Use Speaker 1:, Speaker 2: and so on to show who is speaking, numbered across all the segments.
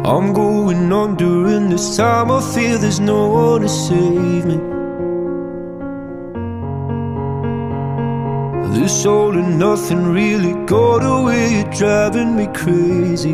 Speaker 1: I'm going on during this time. I feel there's no one to save me. This all and nothing really got away, you're driving me crazy.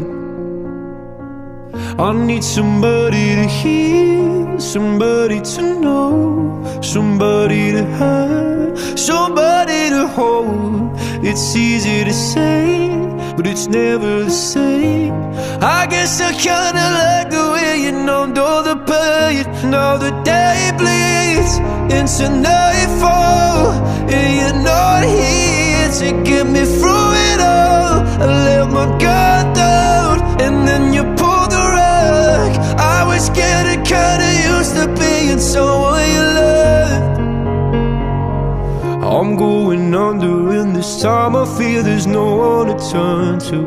Speaker 1: I need somebody to hear, somebody to know, somebody to have, somebody to hold. It's easy to say, but it's never the same. I guess I kinda like the way you numbed all the pain. Now the day bleeds into nightfall, and you're not here to get me through it all. I let my guard down, and then you pulled the rug. I was getting kinda used to being someone you loved. I'm going under, and this time I feel there's no one to turn to.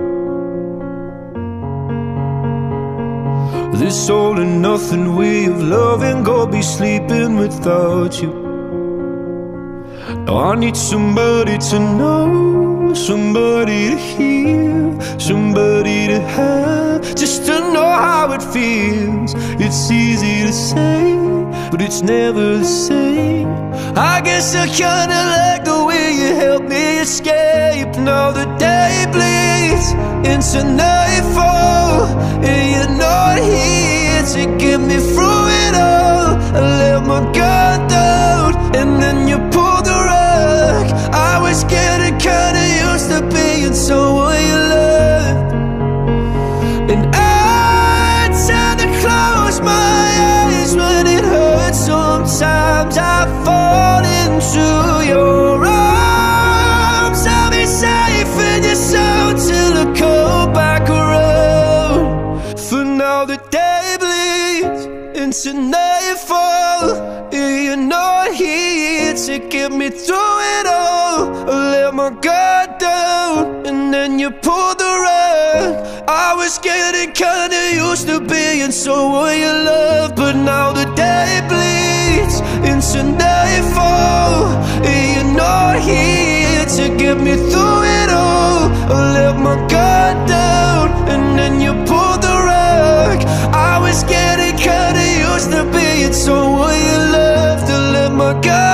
Speaker 1: This all and nothing way of loving, go be sleeping without you. Now I need somebody to know, somebody to hear, somebody to have, just to know how it feels. It's easy to say, but it's never the same. I guess I kinda like the way you helped me escape. Now the day bleeds into nightfall, and you're not here to get me through it all. I let my guard down, and then you pulled the rug. I was getting kinda used to being someone you loved. And I tend to close my eyes when it hurts. Sometimes I fall into your arms. I'll be safe in your soul till I come back around. For now the day bleeds into nightfall, and you're not here to get me through it all. I let my guard down, and then you pulled the rug. I was getting kinda used to being someone you love, but now the day bleeds into nightfall, and you're not here to get me through it all. I let my guard down, and then you pulled the rug. I was getting kinda used to being someone you loved. I let my guard